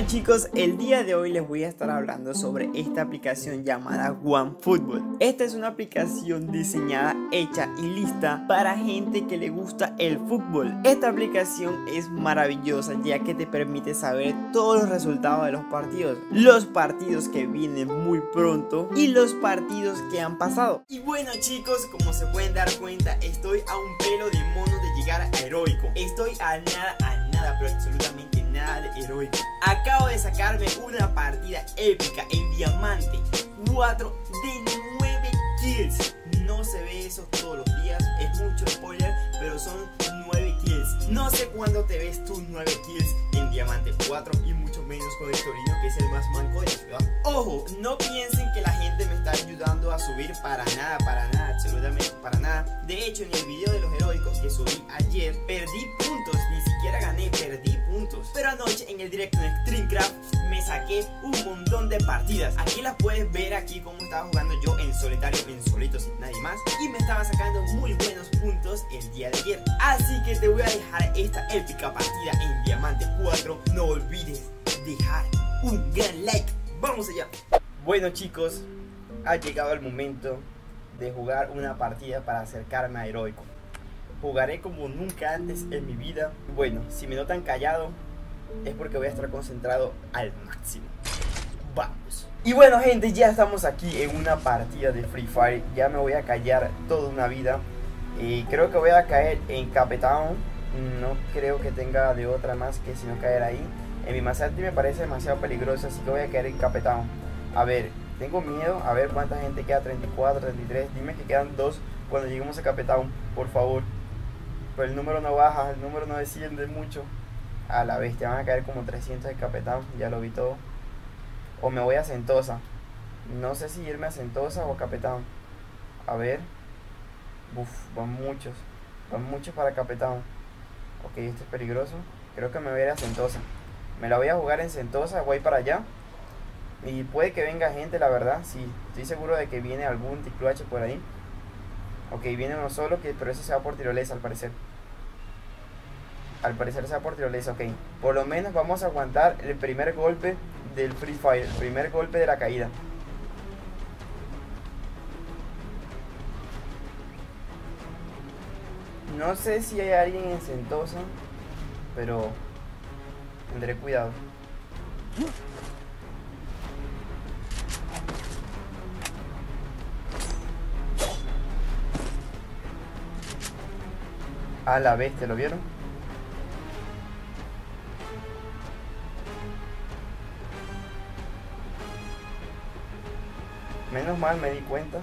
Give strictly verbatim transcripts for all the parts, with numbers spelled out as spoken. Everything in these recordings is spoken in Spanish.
Bueno chicos, el día de hoy les voy a estar hablando sobre esta aplicación llamada OneFootball. Esta es una aplicación diseñada, hecha y lista para gente que le gusta el fútbol. Esta aplicación es maravillosa ya que te permite saber todos los resultados de los partidos, los partidos que vienen muy pronto y los partidos que han pasado. Y bueno chicos, como se pueden dar cuenta, estoy a un pelo de mono de llegar a heroico. Estoy a nada, a nada, pero absolutamente nada de heroico. Acabo de sacarme una partida épica en diamante, cuatro de nueve kills. No se ve eso todos los días, es mucho spoiler, pero son nueve kills. No sé cuándo te ves tus nueve kills en diamante cuatro y mucho menos con el Torino, que es el más manco de la ciudad. Ojo, no piensen que la gente me está ayudando a subir, para nada, para nada, absolutamente para nada. De hecho, en el video de los heroicos que subí ayer, perdí puntos, ni siquiera gané, perdí puntos. Pero anoche en el directo en Streamcraft me saqué un montón de partidas. Aquí las puedes ver, aquí como estaba jugando yo en solitario, en solito, sin nadie más. Y me estaba sacando muy buenos puntos el día de ayer. Así que te voy a dejar esta épica partida en diamante cuatro. No olvides dejar un gran like. ¡Vamos allá! Bueno chicos, ha llegado el momento de jugar una partida para acercarme a heroico. Jugaré como nunca antes en mi vida. Bueno, si me notan callado es porque voy a estar concentrado al máximo. Vamos. Y bueno gente, ya estamos aquí en una partida de Free Fire. Ya me voy a callar toda una vida. Y creo que voy a caer en Capetown. No creo que tenga de otra más que si no caer ahí. En mi Maserati me parece demasiado peligroso, así que voy a caer en Capetown. A ver, tengo miedo. A ver cuánta gente queda. Treinta y cuatro, treinta y tres. Dime que quedan dos cuando lleguemos a Capetown, por favor. Pero el número no baja, el número no desciende mucho. A la bestia, van a caer como trescientos de Capetown. Ya lo vi todo. O me voy a Sentosa. No sé si irme a Sentosa o a Capetown. A ver. Uf, van muchos. Van muchos para Capetown. Ok, esto es peligroso. Creo que me voy a ir a Sentosa. Me la voy a jugar en Sentosa, voy para allá. Y puede que venga gente, la verdad. Sí, estoy seguro de que viene algún T Q H por ahí. Ok, viene uno solo, que, pero ese se va por tirolesa al parecer. Al parecer se va por tirolesa, ok. Por lo menos vamos a aguantar el primer golpe del Free Fire. El primer golpe de la caída. No sé si hay alguien en Sentosa, pero tendré cuidado. A la bestia, ¿lo vieron? Menos mal me di cuenta.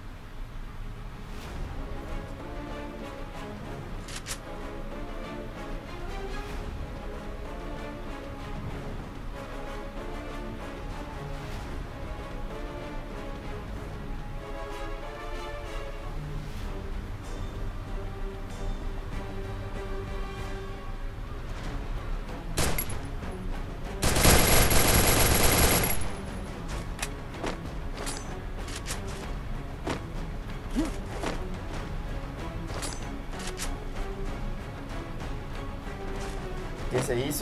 ¿Qué se hizo?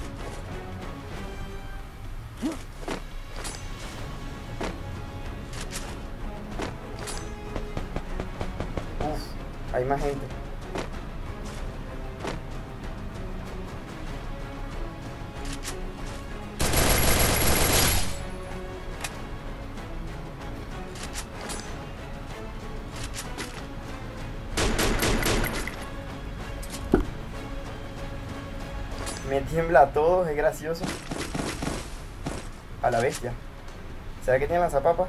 Uf, hay más gente. Me tiembla a todos, es gracioso. A la bestia. ¿Será que tiene lanzapapas?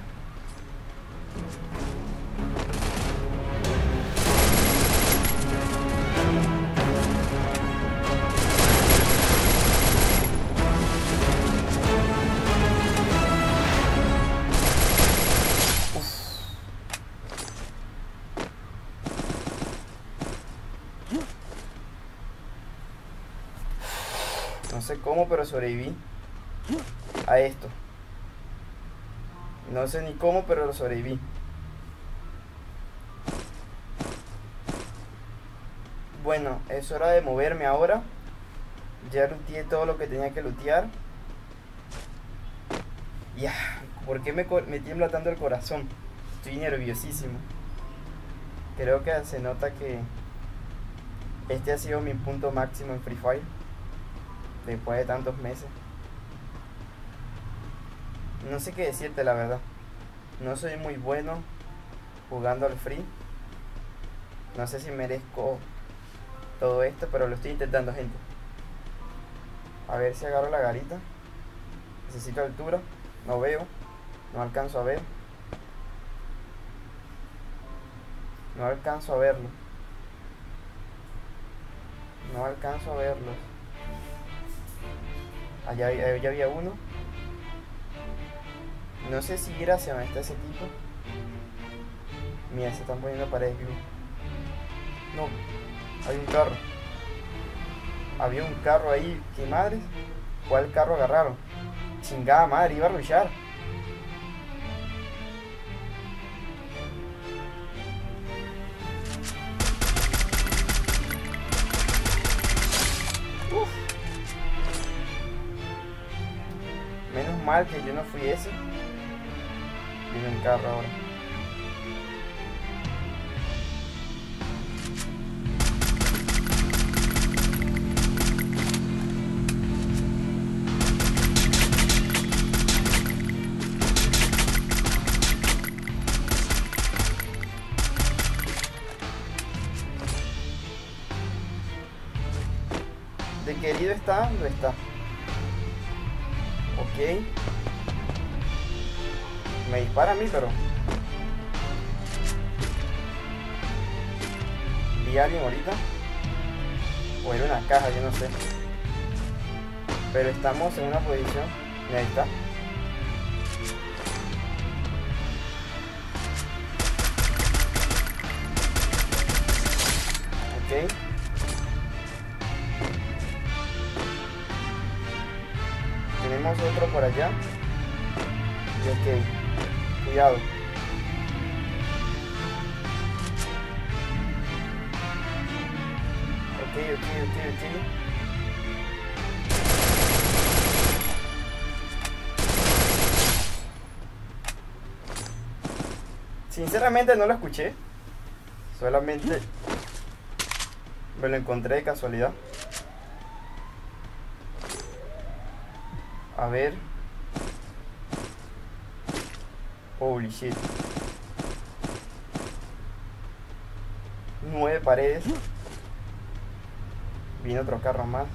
No sé cómo, pero sobreviví a esto. No sé ni cómo, pero lo sobreviví. Bueno, es hora de moverme ahora. Ya looteé todo lo que tenía que lootear. Ya, ¿por qué me, me tiembla tanto el corazón? Estoy nerviosísimo. Creo que se nota que este ha sido mi punto máximo en Free Fire después de tantos meses. No sé qué decirte, la verdad. No soy muy bueno jugando al Free. No sé si merezco todo esto, pero lo estoy intentando, gente. A ver si agarro la garita. Necesito altura. No veo. No alcanzo a ver. No alcanzo a verlo. No alcanzo a verlo. Allá, allá había uno. No sé si ir hacia donde está ese tipo. Mira, se están poniendo paredes vivas. No, hay un carro. Había un carro ahí. ¿Qué madres? ¿Cuál carro agarraron? Chingada madre, iba a rushar. Uf. Menos mal que yo no fui ese. Viene un carro ahora. De querido está, no está. Ok. Me dispara a mí, pero vi a alguien ahorita. O era una caja, yo no sé. Pero estamos en una posición. Y ahí está. Ok. Tenemos otro por allá. Y ok. Cuidado. Ok, ok, ok, ok. Sinceramente no lo escuché. Solamente me lo encontré de casualidad. A ver. Holy shit. Nueve paredes. Viene otro carro más.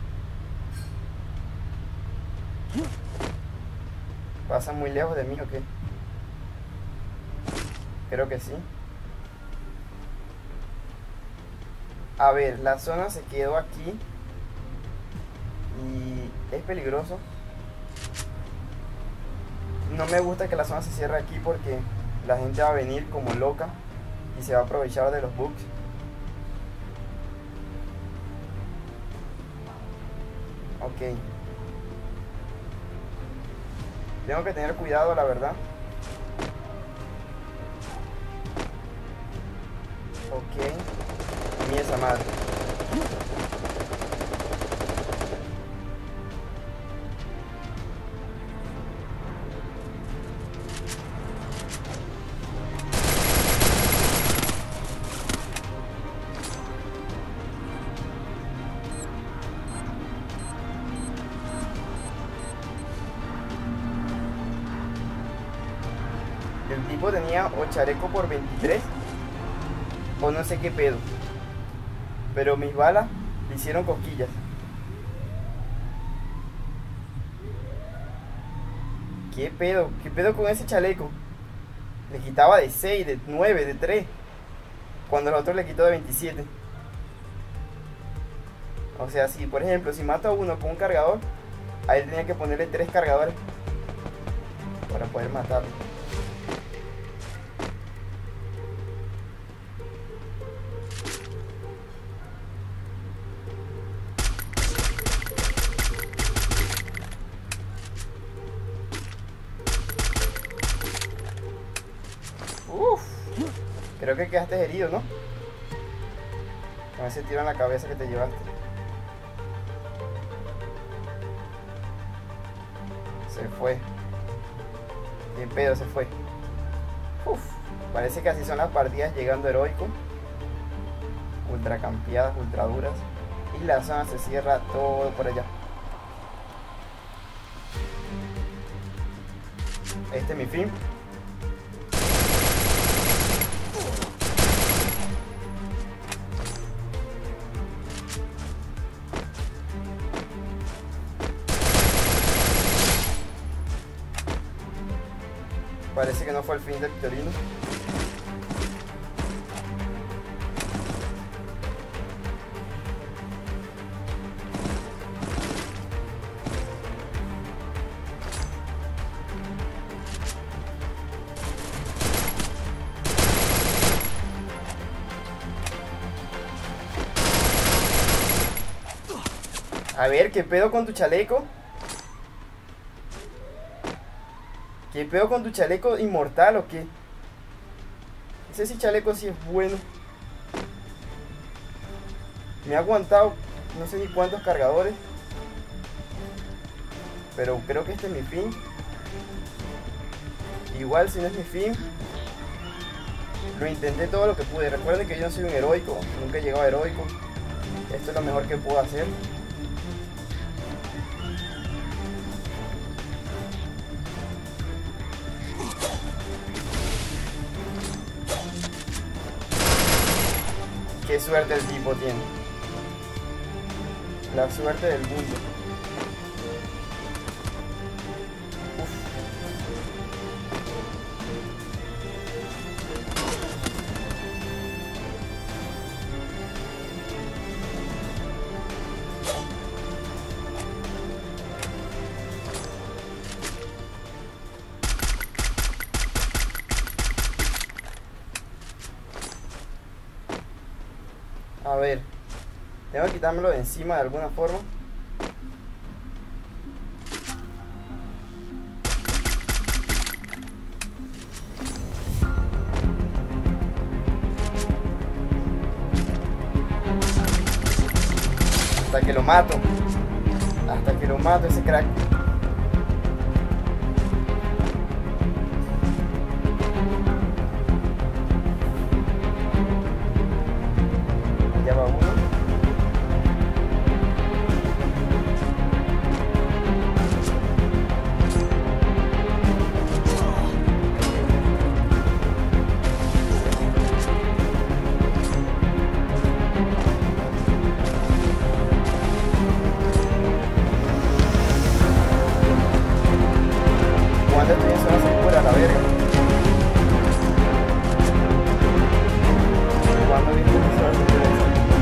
¿Pasa muy lejos de mí o qué? Creo que sí. A ver, la zona se quedó aquí. Y es peligroso. No me gusta que la zona se cierre aquí porque la gente va a venir como loca y se va a aprovechar de los bugs. Ok. Tengo que tener cuidado, la verdad. Ok. Mira esa madre. El tipo tenía o chaleco por veintitrés o no sé qué pedo, pero mis balas le hicieron cosquillas. ¿Qué pedo? ¿Qué pedo con ese chaleco? Le quitaba de seis, de nueve, de tres, cuando el otro le quitó de veintisiete. O sea, si por ejemplo, si mato a uno con un cargador, a él tenía que ponerle tres cargadores para poder matarlo. Uff, creo que quedaste herido, ¿no? Con ese tiro en la cabeza que te llevaste. Se fue. Qué pedo se fue. Uf, parece que así son las partidas llegando heroico. Ultra campeadas, ultra duras. Y la zona se cierra todo por allá. Este es mi fin. Parece que no fue el fin del Victorino. A ver, ¿qué pedo con tu chaleco? ¿Qué pedo con tu chaleco inmortal o qué? Ese sí chaleco sí es bueno. Me ha aguantado no sé ni cuántos cargadores. Pero creo que este es mi fin. Igual si no es mi fin, lo intenté todo lo que pude. Recuerden que yo no soy un heroico, nunca he llegado a heroico. Esto es lo mejor que puedo hacer. Qué suerte el tipo tiene. La suerte del mundo. Uf. A ver, tengo que quitármelo de encima de alguna forma. Hasta que lo mato. Hasta que lo mato ese crack. Ya va uno. Cuando estoy en zona segura, la verga. Cuando viste en zona segura.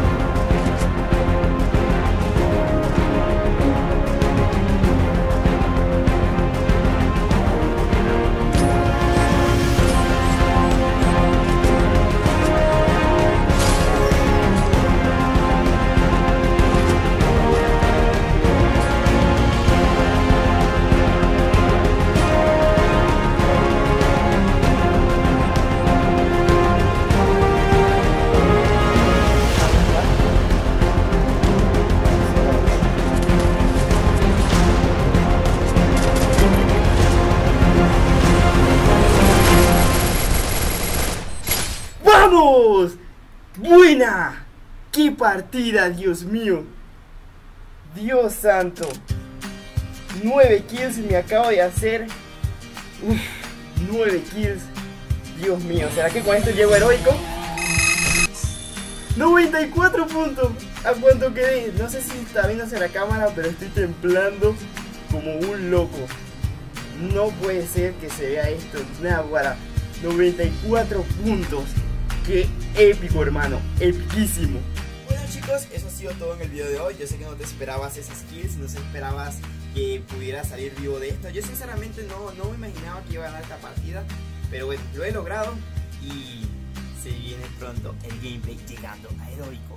¡Vamos! ¡Buena! ¡Qué partida, Dios mío! Dios santo. nueve kills me acabo de hacer. Uf, nueve kills. Dios mío, ¿será que con esto llego heroico? noventa y cuatro puntos. ¿A cuánto quedé? No sé si está viéndose la cámara, pero estoy temblando como un loco. No puede ser que se vea esto. Nada, para noventa y cuatro puntos. Qué épico, hermano, epiquísimo. Bueno, chicos, eso ha sido todo en el video de hoy. Yo sé que no te esperabas esas kills, no te esperabas que pudiera salir vivo de esto. Yo sinceramente no, no me imaginaba que iba a ganar esta partida, pero bueno, lo he logrado y se viene pronto el gameplay llegando a heroico.